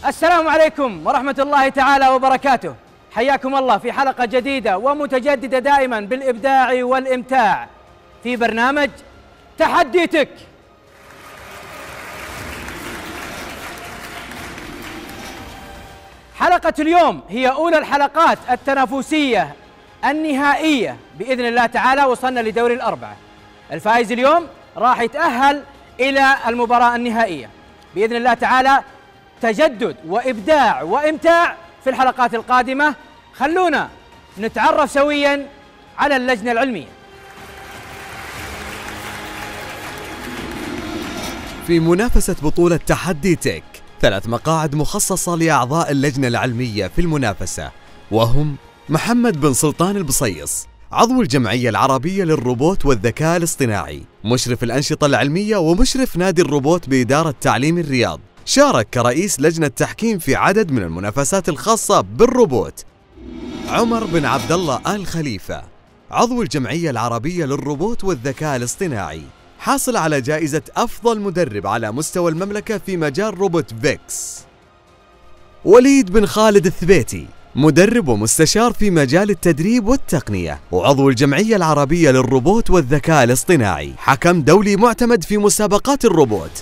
السلام عليكم ورحمة الله تعالى وبركاته. حياكم الله في حلقة جديدة ومتجددة دائما بالإبداع والإمتاع في برنامج تحديتك. حلقة اليوم هي أولى الحلقات التنافسية النهائية بإذن الله تعالى. وصلنا لدور الأربعة. الفائز اليوم راح يتأهل إلى المباراة النهائية بإذن الله تعالى. تجدد وإبداع وإمتاع في الحلقات القادمة. خلونا نتعرف سويا على اللجنة العلمية. في منافسة بطولة تحدي تك 3 مقاعد مخصصة لأعضاء اللجنة العلمية في المنافسة، وهم محمد بن سلطان البصيص، عضو الجمعية العربية للروبوت والذكاء الاصطناعي، مشرف الأنشطة العلمية ومشرف نادي الروبوت بإدارة تعليم الرياض. شارك كرئيس لجنة تحكيم في عدد من المنافسات الخاصة بالروبوت. عمر بن عبد الله آل خليفة، عضو الجمعية العربية للروبوت والذكاء الاصطناعي، حاصل على جائزة أفضل مدرب على مستوى المملكة في مجال روبوت فيكس. وليد بن خالد الثبيتي، مدرب ومستشار في مجال التدريب والتقنية، وعضو الجمعية العربية للروبوت والذكاء الاصطناعي، حكم دولي معتمد في مسابقات الروبوت.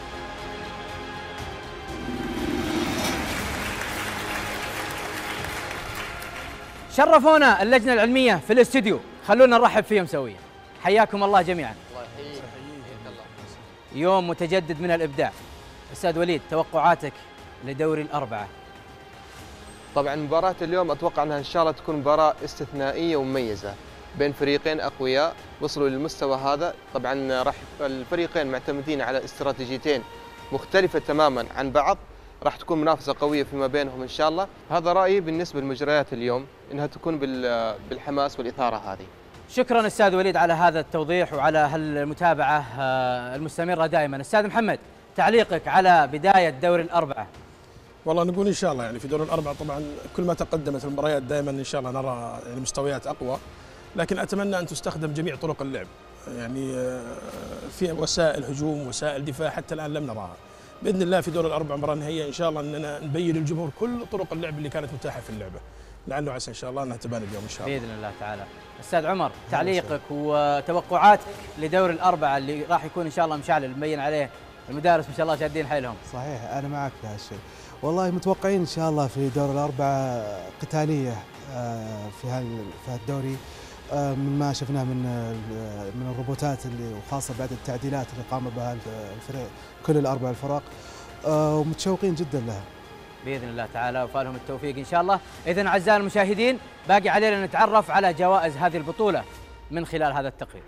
شرفونا اللجنة العلمية في الاستوديو، خلونا نرحب فيهم سويا. حياكم الله جميعا. الله يحييك. يوم متجدد من الإبداع. أستاذ وليد، توقعاتك لدوري الأربعة؟ طبعا مباراة اليوم أتوقع أنها إن شاء الله تكون مباراة استثنائية ومميزة بين فريقين أقوياء وصلوا للمستوى هذا. طبعا راح الفريقين معتمدين على استراتيجيتين مختلفة تماما عن بعض، راح تكون منافسة قوية فيما بينهم إن شاء الله. هذا رأيي بالنسبة لمجريات اليوم، إنها تكون بالحماس والإثارة هذه. شكرا أستاذ وليد على هذا التوضيح وعلى هالمتابعة المستمرة دائما. أستاذ محمد، تعليقك على بداية دوري الأربعة؟ والله نقول ان شاء الله يعني في دور الاربعه طبعا كل ما تقدمت المباريات دائما ان شاء الله نرى يعني مستويات اقوى، لكن اتمنى ان تستخدم جميع طرق اللعب. يعني في وسائل هجوم وسائل دفاع حتى الان لم نراها. باذن الله في دور الاربعه مباراه نهائيه ان شاء الله اننا نبين للجمهور كل طرق اللعب اللي كانت متاحه في اللعبه. لعله عسى ان شاء الله انها تبان اليوم ان شاء الله باذن الله تعالى. استاذ عمر، تعليقك وتوقعاتك لدور الاربعه اللي راح يكون ان شاء الله مشعل مبين عليه المدارس ما شاء الله شادين حيلهم. صحيح، انا معك في هالشيء. والله متوقعين ان شاء الله في دور الاربعه قتاليه في هالدوري، من ما شفناه من الروبوتات اللي وخاصه بعد التعديلات اللي قام بها الفريق كل الاربع الفرق، ومتشوقين جدا لها باذن الله تعالى وفالهم التوفيق ان شاء الله. اذا اعزائي المشاهدين، باقي علينا نتعرف على جوائز هذه البطوله من خلال هذا التقرير.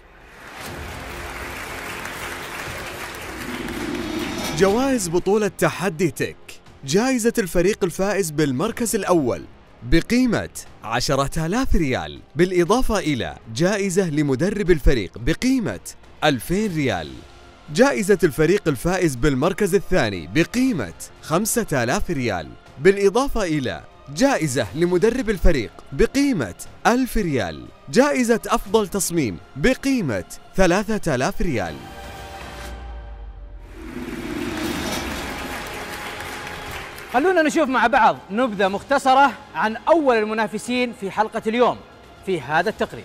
جوائز بطولة تحدي تك: جائزة الفريق الفائز بالمركز الأول بقيمة 10,000 ريال، بالإضافة إلى جائزة لمدرب الفريق بقيمة 2000 ريال. جائزة الفريق الفائز بالمركز الثاني بقيمة 5000 ريال، بالإضافة إلى جائزة لمدرب الفريق بقيمة 1000 ريال. جائزة أفضل تصميم بقيمة 3000 ريال. خلونا نشوف مع بعض نبذة مختصرة عن أول المنافسين في حلقة اليوم في هذا التقرير.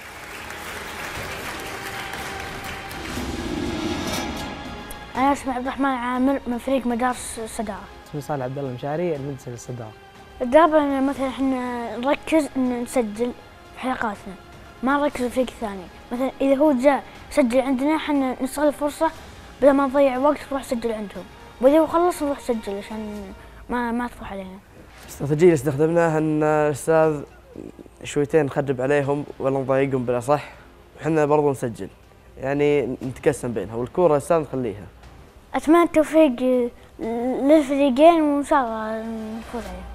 أنا اسمي عبد الرحمن عامر من فريق مدارس الصدارة. اسمي صالح عبد الله المشاري المدرسة للصدارة. دائما مثلا احنا نركز ان نسجل في حلقاتنا، ما نركز في الفريق الثاني. مثلا إذا هو جاء سجل عندنا احنا نستغل الفرصة بدل ما نضيع وقت نروح نسجل عندهم، وإذا هو خلص نروح نسجل عشان ما تروح علينا. الاستراتيجية اللي استخدمناها ان الاستاذ شويتين نخرب عليهم ولا نضايقهم بالاصح، وحنا برضو نسجل، يعني نتقسم بينها، والكورة الاستاذ نخليها. اتمنى التوفيق للفريقين وان شاء الله نفوز عليهم.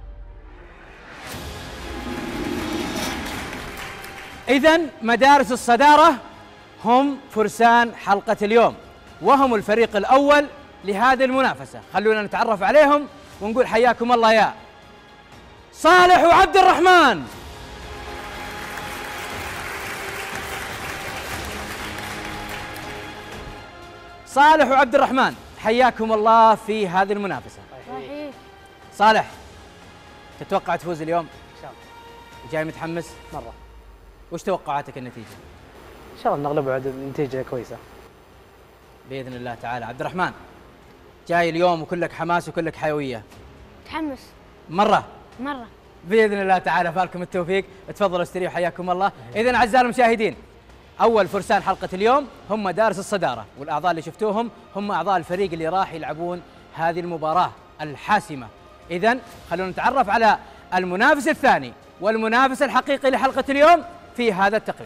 إذن مدارس الصدارة هم فرسان حلقة اليوم، وهم الفريق الأول لهذه المنافسة. خلونا نتعرف عليهم ونقول حياكم الله يا صالح وعبد الرحمن. صالح وعبد الرحمن، حياكم الله في هذه المنافسة. صالح، تتوقع تفوز اليوم؟ ان شاء الله. جاي متحمس؟ مره. وش توقعاتك النتيجة؟ ان شاء الله نغلب بعد بنتيجه كويسه بإذن الله تعالى. عبد الرحمن، جاي اليوم وكلك حماس وكلك حيوية. متحمس مرة؟ مرة. بإذن الله تعالى فالكم التوفيق. تفضلوا استريحوا حياكم الله. إذن أعزائي المشاهدين، أول فرسان حلقة اليوم هم مدارس الصدارة، والأعضاء اللي شفتوهم هم أعضاء الفريق اللي راح يلعبون هذه المباراة الحاسمة. إذن خلونا نتعرف على المنافس الثاني والمنافس الحقيقي لحلقة اليوم في هذا التقرير.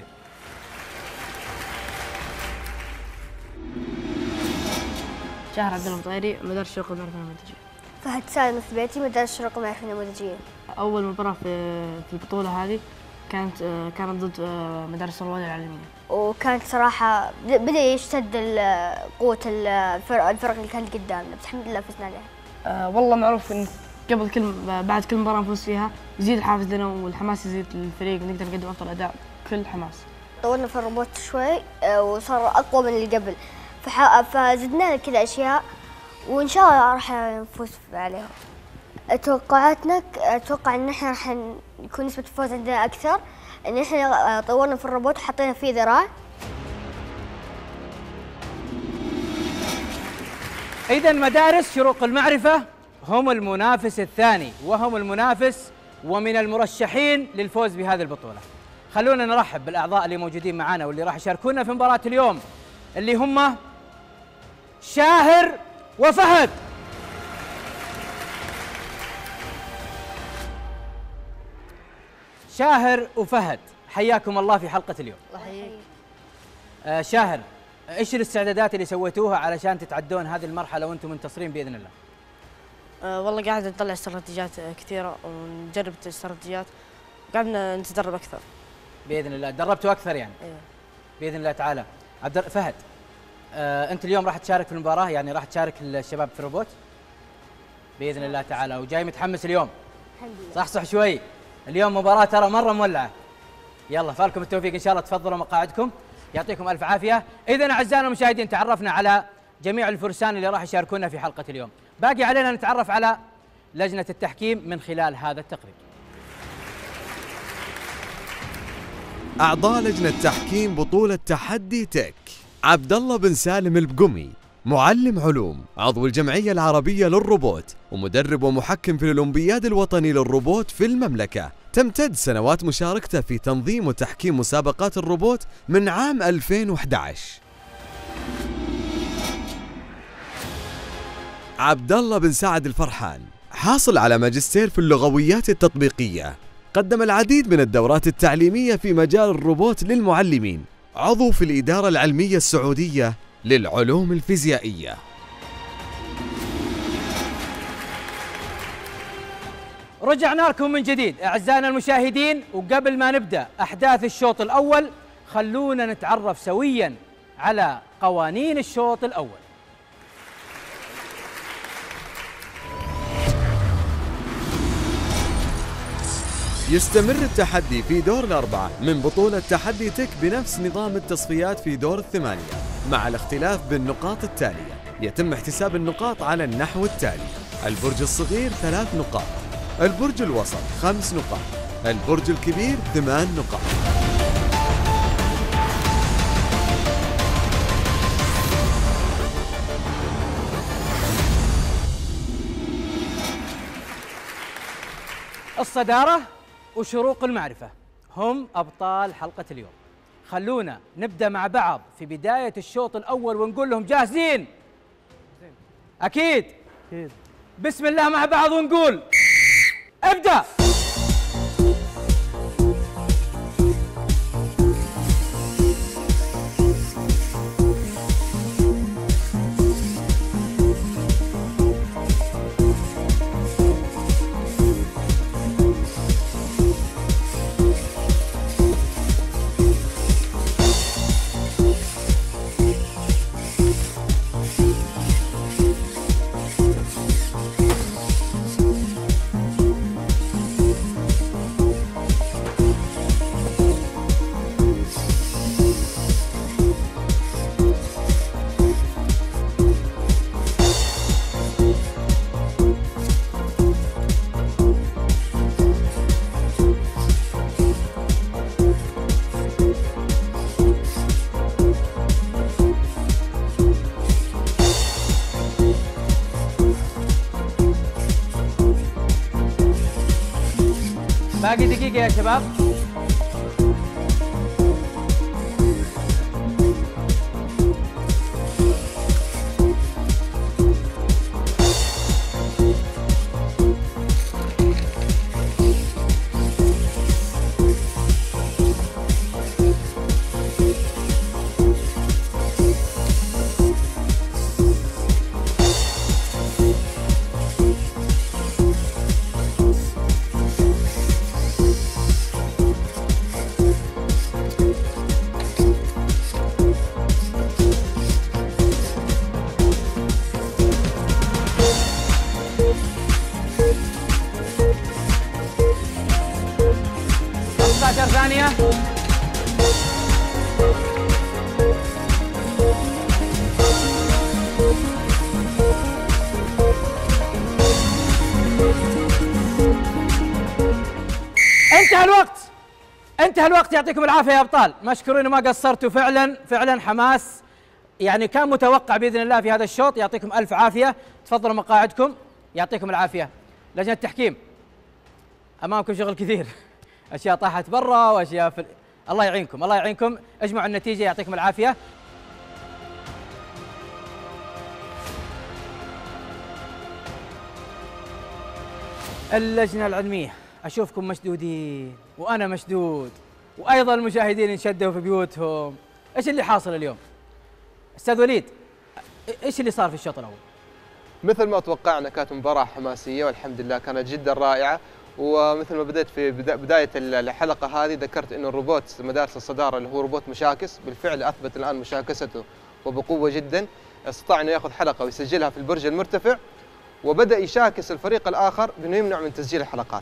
شهر عبد الله الطيري، مدرس شرق المعرفة النموذجية. فهد سالم الثبيتي، مدرس شرق المعرفة النموذجية. أول مباراة في البطولة هذه كانت ضد مدارس الرواد العالمية، وكانت صراحة بدأ يشتد قوة الفرق اللي كانت قدامنا، بس الحمد لله فزنا عليها. والله معروف إن بعد كل مباراة نفوز فيها يزيد الحافز لنا والحماس يزيد للفريق ونقدر نقدم أفضل أداء بكل حماس. طورنا في الروبوت شوي وصار أقوى من اللي قبل، فزدنا كذا أشياء وإن شاء الله راح نفوز عليهم. توقعاتنا أتوقع إن إحنا راح يكون نسبة الفوز عندنا أكثر، إن إحنا طورنا في الروبوت وحطينا فيه ذراع. إذن مدارس شروق المعرفة هم المنافس الثاني وهم المنافس ومن المرشحين للفوز بهذه البطولة. خلونا نرحب بالأعضاء اللي موجودين معنا واللي راح يشاركونا في مباراة اليوم، اللي هم شاهر وفهد. شاهر وفهد، حياكم الله في حلقة اليوم. الله يحييك. شاهر، ايش الاستعدادات اللي سويتوها علشان تتعدون هذه المرحلة وانتم منتصرين بإذن الله؟ والله قاعد نطلع استراتيجيات كثيرة ونجرب استراتيجيات، قاعدنا نتدرب أكثر. بإذن الله تدربتوا أكثر يعني؟ أيوه. بإذن الله تعالى. فهد، أنت اليوم راح تشارك في المباراة، يعني راح تشارك الشباب في الروبوت؟ بإذن الله تعالى، وجاي متحمس اليوم؟ الحمد لله. صحصح شوي، اليوم مباراة ترى مرة مولعة. يلا فالكم التوفيق إن شاء الله، تفضلوا مقاعدكم، يعطيكم ألف عافية. إذن أعزائنا المشاهدين، تعرفنا على جميع الفرسان اللي راح يشاركونا في حلقة اليوم، باقي علينا نتعرف على لجنة التحكيم من خلال هذا التقرير. أعضاء لجنة تحكيم بطولة تحدي تك: عبد الله بن سالم البقمي، معلم علوم، عضو الجمعية العربية للروبوت، ومدرب ومحكم في الأولمبياد الوطني للروبوت في المملكة. تمتد سنوات مشاركته في تنظيم وتحكيم مسابقات الروبوت من عام 2011. عبد الله بن سعد الفرحان، حاصل على ماجستير في اللغويات التطبيقية، قدم العديد من الدورات التعليمية في مجال الروبوت للمعلمين، عضو في الإدارة العلمية السعودية للعلوم الفيزيائية. رجعنا لكم من جديد أعزائنا المشاهدين، وقبل ما نبدأ أحداث الشوط الأول خلونا نتعرف سوياً على قوانين الشوط الأول. يستمر التحدي في دور الأربعة من بطولة تحدي تك بنفس نظام التصفيات في دور الثمانية، مع الاختلاف بالنقاط التالية. يتم احتساب النقاط على النحو التالي: البرج الصغير 3 نقاط، البرج الوسط 5 نقاط، البرج الكبير 8 نقاط. الصدارة وشروق المعرفة هم أبطال حلقة اليوم. خلونا نبدأ مع بعض في بداية الشوط الأول ونقول لهم جاهزين؟ أكيد؟ أكيد. بسم الله مع بعض ونقول ابدأ. باقي دقيقة يا شباب. ثانية. انتهى الوقت يعطيكم العافية يا أبطال، مشكورين وما قصرتوا فعلا حماس يعني كان متوقع بإذن الله في هذا الشوط. يعطيكم ألف عافية، تفضلوا مقاعدكم يعطيكم العافية. لجنة التحكيم أمامكم شغل كثير، أشياء طاحت برا وأشياء الله يعينكم، اجمعوا النتيجة يعطيكم العافية. اللجنة العلمية أشوفكم مشدودين وأنا مشدود وأيضا المشاهدين انشدوا في بيوتهم. إيش اللي حاصل اليوم؟ أستاذ وليد، إيش اللي صار في الشوط الأول؟ مثل ما توقعنا كانت مباراة حماسية والحمد لله كانت جدا رائعة. ومثل ما بدأت في بداية الحلقة هذه ذكرت أنه الروبوت مدارس الصدارة اللي هو روبوت مشاكس بالفعل أثبت الآن مشاكسته وبقوة جدا. استطاع أنه يأخذ حلقة ويسجلها في البرج المرتفع، وبدأ يشاكس الفريق الآخر بأنه يمنع من تسجيل الحلقات.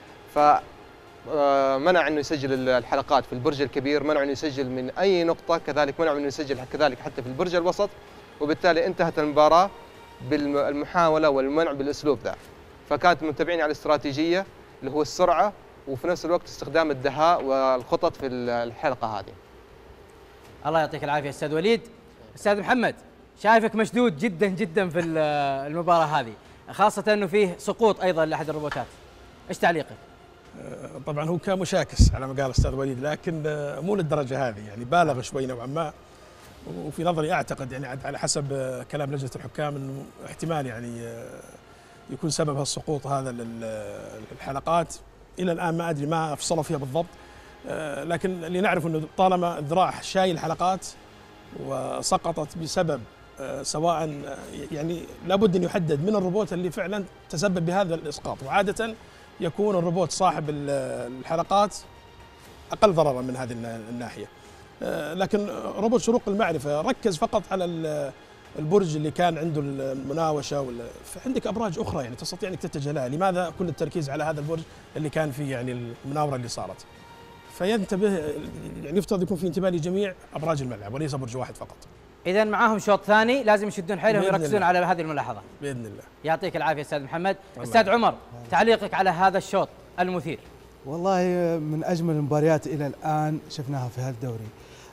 فمنع أنه يسجل الحلقات في البرج الكبير، منع أنه يسجل من أي نقطة، كذلك منع أنه يسجل كذلك حتى في البرج الوسط. وبالتالي انتهت المباراة بالمحاولة والمنع بالأسلوب ذا. فكانت متبعين على الاستراتيجية اللي هو السرعة وفي نفس الوقت استخدام الدهاء والخطط في الحلقة هذه. الله يعطيك العافية أستاذ وليد. أستاذ محمد، شايفك مشدود جدا في المباراة هذه، خاصة أنه فيه سقوط أيضا لأحد الروبوتات، إيش تعليقك؟ طبعا هو كان مشاكس على ما قال أستاذ وليد، لكن مو للدرجة هذه، يعني بالغ شوي نوعا ما. وفي نظري أعتقد يعني على حسب كلام لجنة الحكام أنه احتمال يعني يكون سبب السقوط هذا للحلقات. إلى الآن ما أدري ما أفصلوا فيها بالضبط، لكن اللي نعرف أنه طالما ذراع شايل حلقات وسقطت بسبب سواء يعني لابد أن يحدد من الروبوت اللي فعلا تسبب بهذا الإسقاط، وعادة يكون الروبوت صاحب الحلقات أقل ضررا من هذه الناحية. لكن روبوت شروق المعرفة ركز فقط على البرج اللي كان عنده المناوشة، فعندك أبراج أخرى يعني تستطيع أنك تتجه لها. لماذا كل التركيز على هذا البرج اللي كان فيه يعني المناورة اللي صارت؟ فينتبه يعني يفترض يكون في انتباه لجميع أبراج الملعب وليس برج واحد فقط. إذا معاهم شوط ثاني لازم يشدون حيلهم ويركزون على هذه الملاحظة بإذن الله. يعطيك العافية أستاذ محمد. أستاذ عمر، تعليقك على هذا الشوط المثير؟ والله من أجمل المباريات إلى الآن شفناها في هذا الدوري.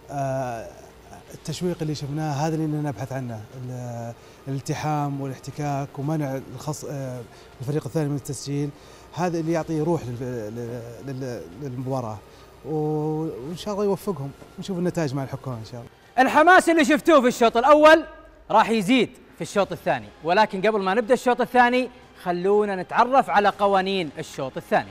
التشويق اللي شفناه هذا اللي نبحث عنه، الالتحام والاحتكاك ومنع الفريق الثاني من التسجيل، هذا اللي يعطي روح للمباراة. وإن شاء الله يوفقهم ونشوف النتائج مع الحكام إن شاء الله. الحماس اللي شفتوه في الشوط الأول راح يزيد في الشوط الثاني، ولكن قبل ما نبدأ الشوط الثاني خلونا نتعرف على قوانين الشوط الثاني.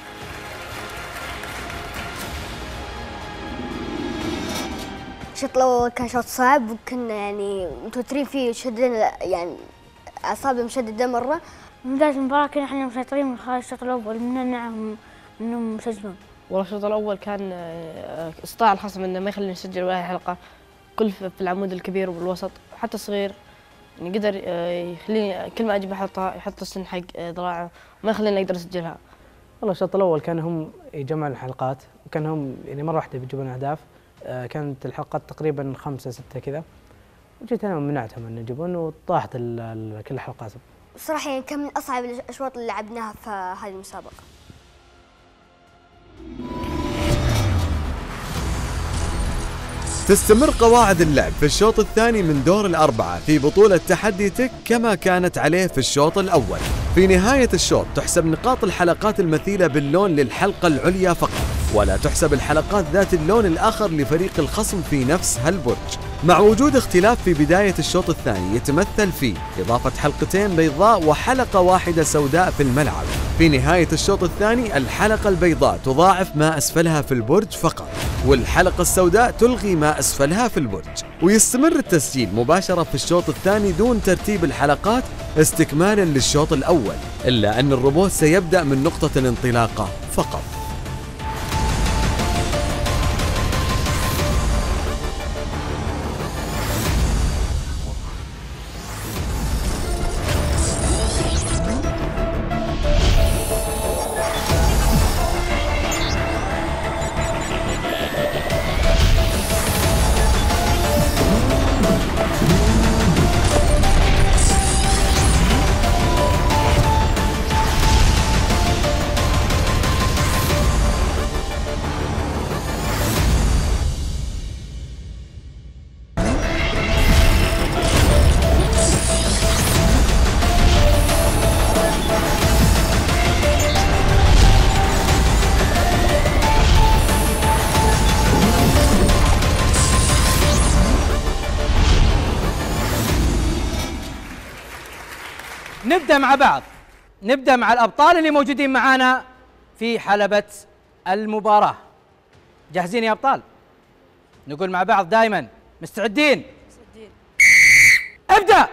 الشوط الأول كان شوط صعب وكنا يعني متوترين فيه، شدنا يعني أعصابي مشددة مرة. من بداية المباراة كنا احنا مسيطرين من خلال الشوط الأول، نمنعهم انهم يسجلون. والله الشوط الأول كان استطاع الخصم انه ما يخلينا نسجل ولا حلقة، كل في العمود الكبير والوسط حتى الصغير، يعني قدر يخليني كل ما اجي بحطها يحط السن حق ذراعه وما يخليني اقدر اسجلها. والله الشوط الأول كان هم يجمعون الحلقات، وكان هم يعني مرة واحدة بيجيبون أهداف. كانت الحلقات تقريبا 5 6 كذا، وجيت انا ومنعتهم ان يجيبون وطاحت كل الحلقات. صراحة يعني كان من أصعب الأشواط اللي لعبناها في هذه المسابقة. تستمر قواعد اللعب في الشوط الثاني من دور الأربعة في بطولة تحدي تك كما كانت عليه في الشوط الأول. في نهاية الشوط تحسب نقاط الحلقات المثيلة باللون للحلقة العليا فقط، ولا تحسب الحلقات ذات اللون الآخر لفريق الخصم في نفس هالبرج، مع وجود اختلاف في بداية الشوط الثاني يتمثل في إضافة حلقتين بيضاء وحلقة واحدة سوداء في الملعب. في نهاية الشوط الثاني الحلقة البيضاء تضاعف ما أسفلها في البرج فقط، والحلقة السوداء تلغي ما أسفلها في البرج. ويستمر التسجيل مباشرة في الشوط الثاني دون ترتيب الحلقات استكمالا للشوط الأول، إلا أن الروبوت سيبدأ من نقطة الانطلاقة فقط. نبدأ مع بعض، نبدأ مع الأبطال اللي موجودين معانا في حلبة المباراة. جاهزين يا أبطال؟ نقول مع بعض دائما مستعدين؟ مستعدين. ابدأ.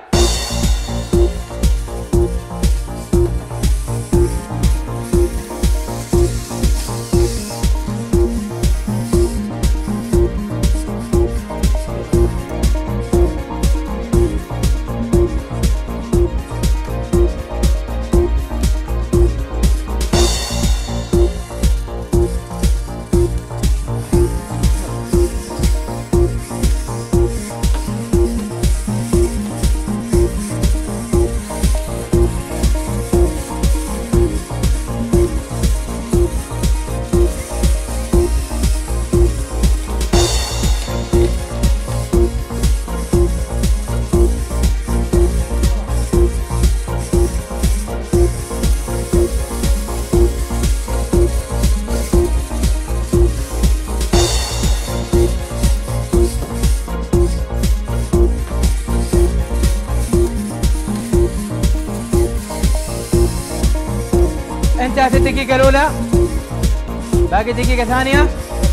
انتهت الدقيقة الأولى، باقي دقيقة ثانية.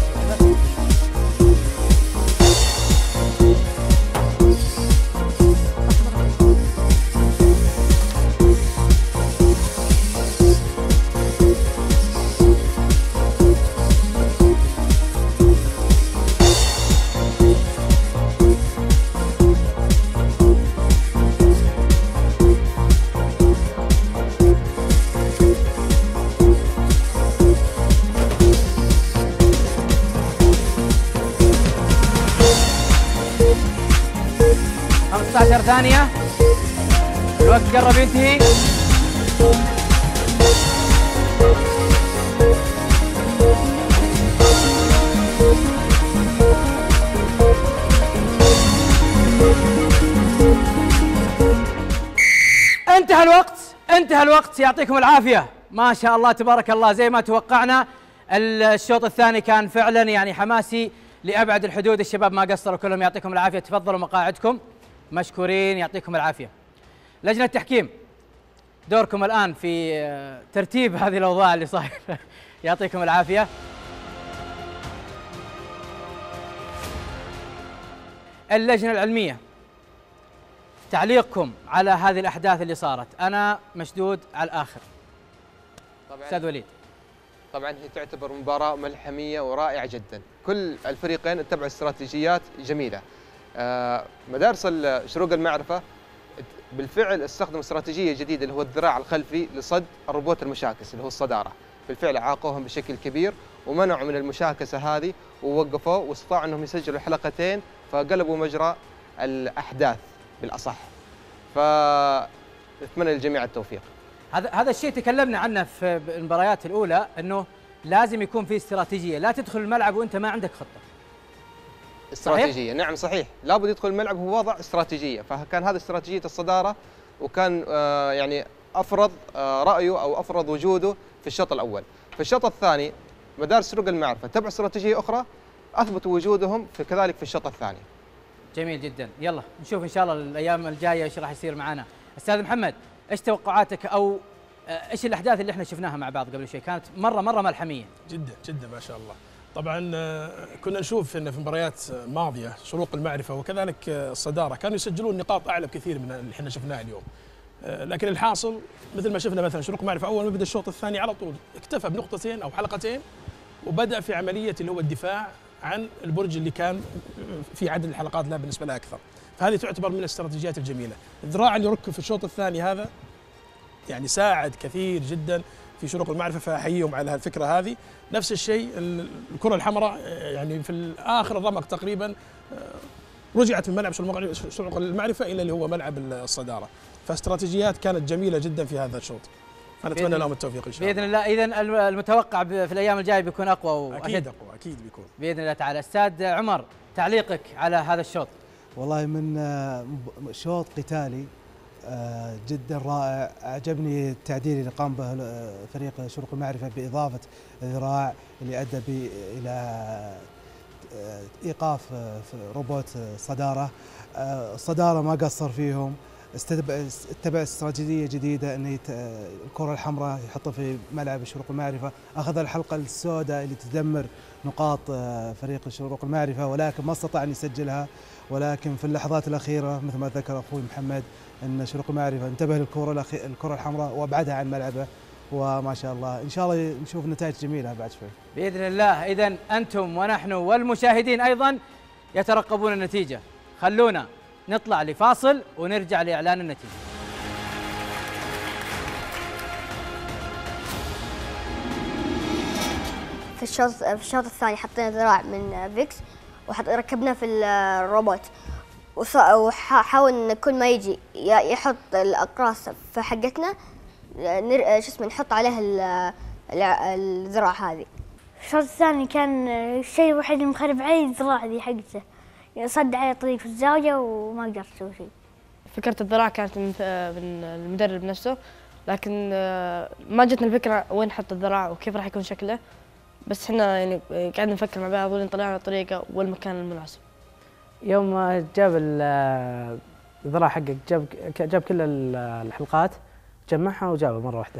ثانية، الوقت قرب ينتهي. انتهى الوقت، انتهى الوقت، يعطيكم العافية. ما شاء الله تبارك الله، زي ما توقعنا الشوط الثاني كان فعلا يعني حماسي لأبعد الحدود. الشباب ما قصروا كلهم، يعطيكم العافية. تفضلوا مقاعدكم، مشكورين، يعطيكم العافية. لجنة التحكيم، دوركم الآن في ترتيب هذه الأوضاع اللي صايرة. يعطيكم العافية. اللجنة العلمية، تعليقكم على هذه الأحداث اللي صارت. أنا مشدود على الآخر. أستاذ وليد. طبعا هي تعتبر مباراة ملحمية ورائعة جدا، كل الفريقين اتبعوا استراتيجيات جميلة. مدارس شروق المعرفة بالفعل استخدموا استراتيجية جديدة اللي هو الذراع الخلفي لصد الروبوت المشاكس اللي هو الصدارة. بالفعل عاقوهم بشكل كبير ومنعوا من المشاكسة هذه ووقفوا، واستطاعوا انهم يسجلوا حلقتين فقلبوا مجرى الأحداث بالأصح. فأتمنى للجميع التوفيق. هذا الشيء تكلمنا عنه في المباريات الأولى، أنه لازم يكون في استراتيجية، لا تدخل الملعب وأنت ما عندك خطة. استراتيجية. نعم صحيح، لابد يدخل الملعب هو وضع استراتيجية، فكان هذه استراتيجية الصدارة، وكان يعني أفرض رأيه أو أفرض وجوده في الشوط الأول. في الشوط الثاني مدارس سروق المعرفة تبع استراتيجية أخرى، أثبتوا وجودهم كذلك في الشوط الثاني. جميل جدا. يلا نشوف إن شاء الله الأيام الجاية إيش راح يصير معنا. أستاذ محمد، إيش توقعاتك أو إيش الأحداث اللي إحنا شفناها مع بعض قبل شوي؟ كانت مرة ملحمية جدا جدا ما شاء الله. طبعا كنا نشوف ان في مباريات ماضيه شروق المعرفه وكذلك الصداره كانوا يسجلون نقاط اعلى بكثير من اللي احنا شفناه اليوم، لكن الحاصل مثل ما شفنا مثلا شروق المعرفه اول ما بدا الشوط الثاني على طول اكتفى بنقطتين او حلقتين وبدا في عمليه اللي هو الدفاع عن البرج اللي كان في عدد الحلقات لا بالنسبه له اكثر، فهذه تعتبر من الاستراتيجيات الجميله. الذراع اللي ركب في الشوط الثاني هذا يعني ساعد كثير جدا في شروق المعرفة، فأحييهم على الفكرة هذه. نفس الشيء الكرة الحمراء يعني في آخر الرمق تقريبا رجعت من ملعب شروق المعرفة إلى اللي هو ملعب الصدارة، فاستراتيجيات كانت جميلة جدا في هذا الشوط، فنتمنى لهم التوفيق إن شاء الله. بإذن الله. إذن المتوقع في الأيام الجاية بيكون أقوى أكيد أقوى، أكيد بيكون بإذن الله تعالى. أستاذ عمر، تعليقك على هذا الشوط؟ والله من شوط قتالي جدا رائع. أعجبني التعديل اللي قام به فريق شروق المعرفة بإضافة الذراع اللي أدى إلى إيقاف روبوت صدارة. الصدارة ما قصر فيهم، اتبع استراتيجية جديدة أن الكرة الحمراء يحطها في ملعب شروق المعرفة، أخذ الحلقة السوداء اللي تدمر نقاط فريق شروق المعرفة ولكن ما استطاع أن يسجلها. ولكن في اللحظات الأخيرة مثل ما ذكر أخوي محمد أن شروق المعرفة انتبه للكرة الحمراء وأبعدها عن ملعبه، وما شاء الله إن شاء الله نشوف نتائج جميلة بعد شوي بإذن الله. إذن أنتم ونحن والمشاهدين أيضا يترقبون النتيجة. خلونا نطلع لفاصل ونرجع لإعلان النتيجة. في الشوط الثاني حطينا ذراع من فيكس وركبناه في الروبوت، وحاول ان كل ما يجي يحط الاقراص في حقتنا نحط عليها الذراع هذه. الشوط الثاني كان الشيء الوحيد المخرب علي الذراع ذي حقته، صد علي طريق في الزاوية وما قدرت أسوي شيء. فكرة الذراع كانت من المدرب نفسه، لكن ما جتنا الفكرة وين نحط الذراع وكيف راح يكون شكله، بس احنا يعني قاعدين نفكر مع بعض وين طلعنا الطريقة والمكان المناسب. يوم جاب الذراع حقك جاب كل الحلقات، جمعها وجابها مرة واحدة.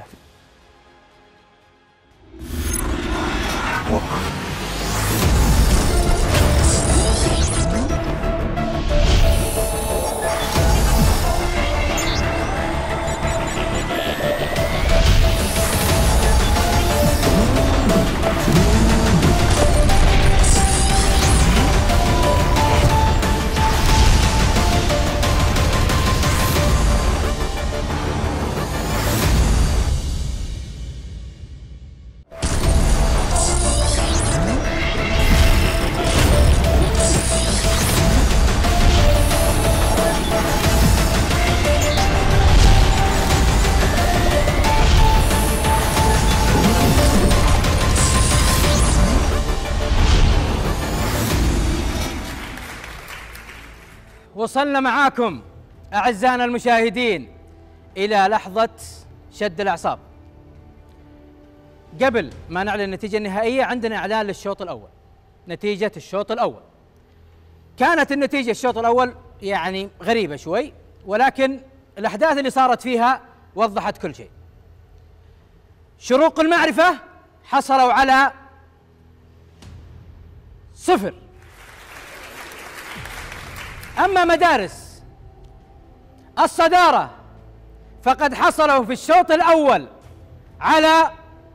وصلنا معاكم أعزائنا المشاهدين إلى لحظة شد الأعصاب. قبل ما نعلن النتيجة النهائية عندنا إعلان للشوط الأول. نتيجة الشوط الأول كانت النتيجة الشوط الأول يعني غريبة شوي، ولكن الأحداث اللي صارت فيها وضحت كل شيء. شروق المعرفة حصلوا على 0، أما مدارس الصدارة فقد حصلوا في الشوط الأول على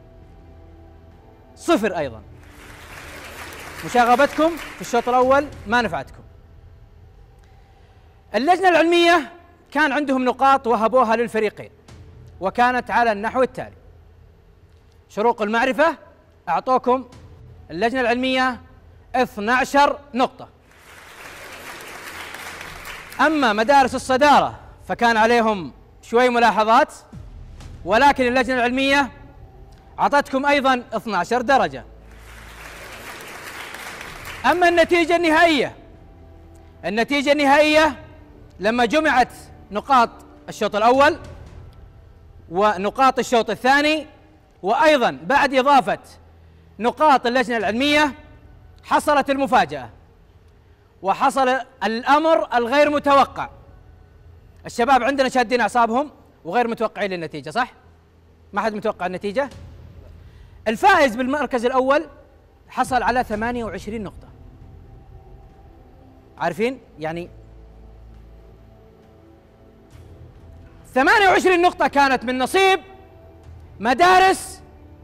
0 أيضا. مشاغبتكم في الشوط الأول ما نفعتكم. اللجنة العلمية كان عندهم نقاط وهبوها للفريقين، وكانت على النحو التالي: شروق المعرفة أعطوكم اللجنة العلمية 12 نقطة، أما مدارس الصدارة فكان عليهم شوي ملاحظات، ولكن اللجنة العلمية أعطتكم أيضا 12 درجة. أما النتيجة النهائية النتيجة النهائية لما جمعت نقاط الشوط الأول ونقاط الشوط الثاني وأيضا بعد إضافة نقاط اللجنة العلمية حصلت المفاجأة وحصل الأمر الغير متوقع. الشباب عندنا شادين أعصابهم وغير متوقعين للنتيجة، صح؟ ما حد متوقع النتيجة. الفائز بالمركز الأول حصل على 28 نقطة. عارفين يعني 28 نقطة كانت من نصيب مدارس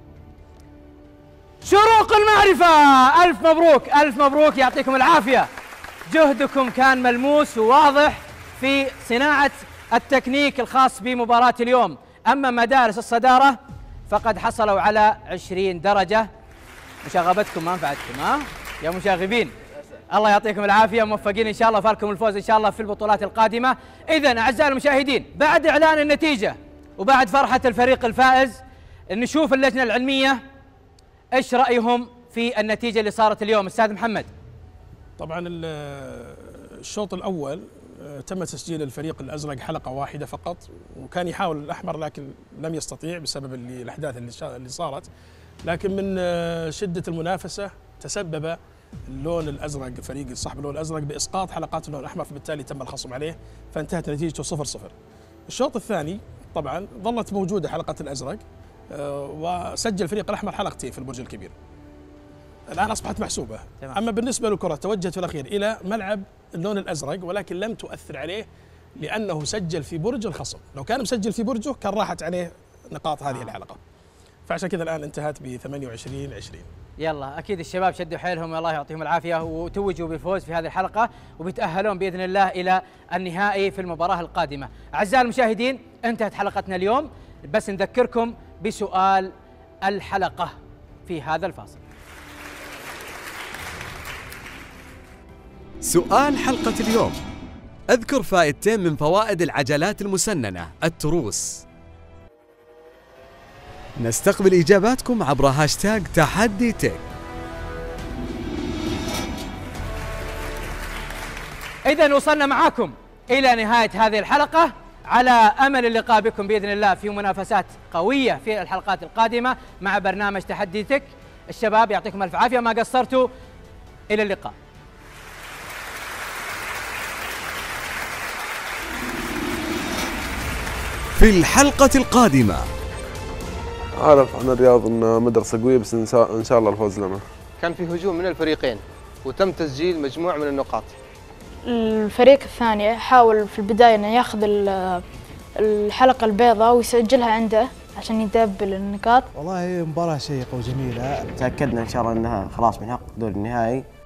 شروق المعرفة. ألف مبروك ألف مبروك، يعطيكم العافية. جهدكم كان ملموس وواضح في صناعة التكنيك الخاص بمباراة اليوم. أما مدارس الصدارة فقد حصلوا على 20 درجة. مشاغبتكم ما نفعتكم يا مشاغبين. الله يعطيكم العافية، موفقين إن شاء الله، فالكم الفوز إن شاء الله في البطولات القادمة. إذن أعزائي المشاهدين، بعد إعلان النتيجة وبعد فرحة الفريق الفائز نشوف اللجنة العلمية إيش رأيهم في النتيجة اللي صارت اليوم. أستاذ محمد. طبعا الشوط الأول تم تسجيل الفريق الأزرق حلقة واحدة فقط، وكان يحاول الأحمر لكن لم يستطيع بسبب الأحداث اللي صارت. لكن من شدة المنافسة تسبب اللون الأزرق، فريق صاحب اللون الأزرق، بإسقاط حلقات اللون الأحمر، فبالتالي تم الخصم عليه، فانتهت نتيجته 0-0. الشوط الثاني طبعا ظلت موجودة حلقة الأزرق، وسجل الفريق الأحمر حلقتين في البرج الكبير. الآن أصبحت محسوبة. أما بالنسبة للكرة توجهت في الأخير إلى ملعب اللون الأزرق، ولكن لم تؤثر عليه لأنه سجل في برج الخصم. لو كان مسجل في برجه كان راحت عليه نقاط هذه الحلقة، فعشان كذا الآن انتهت ب 28-20. يلا أكيد الشباب شدوا حيلهم، الله يعطيهم العافية، وتوجوا بالفوز في هذه الحلقة وبيتأهلون بإذن الله إلى النهائي في المباراة القادمة. أعزائي المشاهدين، انتهت حلقتنا اليوم، بس نذكركم بسؤال الحلقة في هذا الفاصل. سؤال حلقة اليوم: اذكر فائدتين من فوائد العجلات المسننة التروس. نستقبل إجاباتكم عبر هاشتاج تحدي تك. إذن وصلنا معاكم إلى نهاية هذه الحلقة، على أمل اللقاء بكم بإذن الله في منافسات قوية في الحلقات القادمة مع برنامج تحدي تك. الشباب يعطيكم ألف عافية، ما قصرتوا. إلى اللقاء. في الحلقة القادمة: أعرف عن الرياض أنها مدرسة قوية، بس إن شاء الله الفوز لنا. كان في هجوم من الفريقين وتم تسجيل مجموعة من النقاط. الفريق الثاني حاول في البداية أنه ياخذ الحلقة البيضاء ويسجلها عنده عشان يدبل النقاط. والله مباراة شيقة وجميلة. تأكدنا إن شاء الله أنها خلاص بنحقق دور النهائي.